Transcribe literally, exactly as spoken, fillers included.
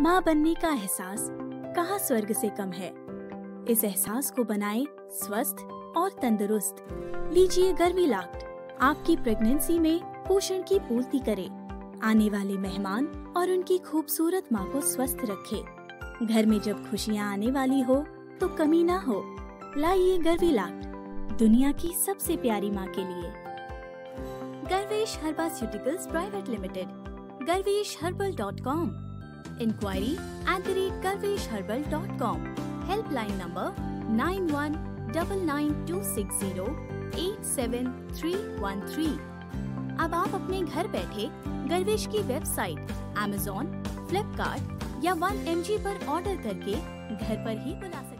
माँ बनने का एहसास कहाँ स्वर्ग से कम है। इस एहसास को बनाएं स्वस्थ और तंदुरुस्त। लीजिए गर्विलाक्ट, आपकी प्रेगनेंसी में पोषण की पूर्ति करे, आने वाले मेहमान और उनकी खूबसूरत माँ को स्वस्थ रखे। घर में जब खुशियाँ आने वाली हो तो कमी ना हो। लाइए गर्विलाक्ट, दुनिया की सबसे प्यारी माँ के लिए। Garvesh herbaceuticals private limited, Garvesh herbal dot com. Inquiry at the rate Garvesh herbal dot com. Helpline number nine one double nine two six zero eight seven three one three. अब आप अपने घर बैठे गर्वेश की वेबसाइट अमेज़न, फ्लिपकार्ट या वन एम जी पर order करके घर पर ही बुला सकते हैं।